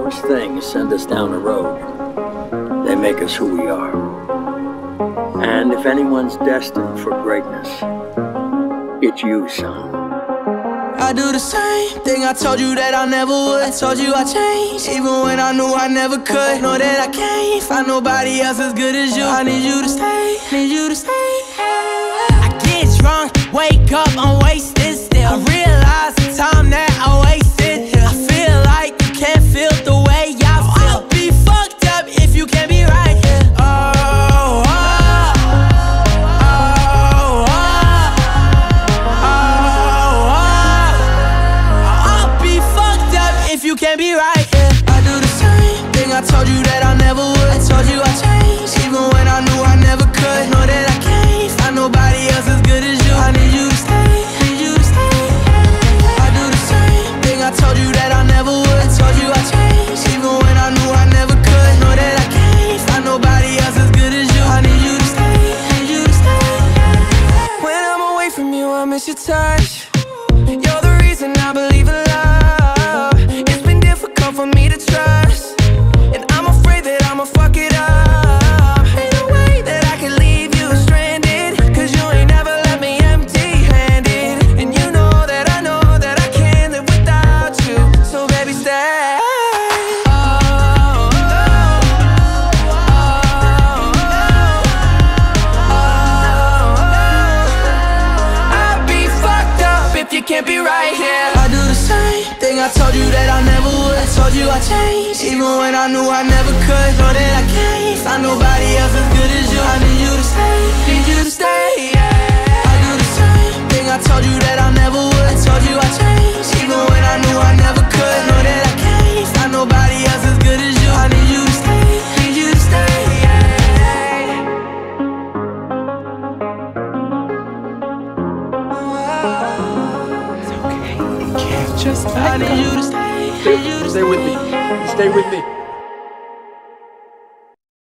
those things send us down a road. They make us who we are. And if anyone's destined for greatness, it's you, son. I do the same thing I told you that I never would. I told you I changed, even when I knew I never could. Know that I can't find nobody else as good as you. I need you to stay, need you to stay. I get drunk, wake up, I'm wasted still. I realize the time that I wasted here. I feel like you can't feel the way I feel. I'll be fucked up if you can't be right here. You can't be right, yeah. I do the same thing I told you that I never would. I told you I changed, even when I knew I never could. Know that I can't find nobody else as good as you. I need you to stay, need you to stay. I do the same thing I told you that I never would. I told you I changed, even when I knew I never could. Know that I can't find nobody else as good as you. I need you to stay, need you to stay. When I'm away from you, I miss your touch. You're the reason I believe in love. For me to trust, and I'm afraid that I'ma fuck it up. Ain't no way that I can leave you stranded, cause you ain't never left me empty-handed. And you know that I can't live without you. So baby, stay. I'd be fucked up if you can't be right here. I do the same thing I told you that I never would. I told you I changed, even when I knew I never could. Know that I can't find nobody else as good as you. I need you to stay, need you to stay, yeah. I do the same thing I told you that I never would. I told you I changed, even when I knew I never could. Know that I can't find nobody else as good as you. I need you to stay, need you to stay, yeah. It's okay, you can't just I need you to stay. Stay with me. Stay with me.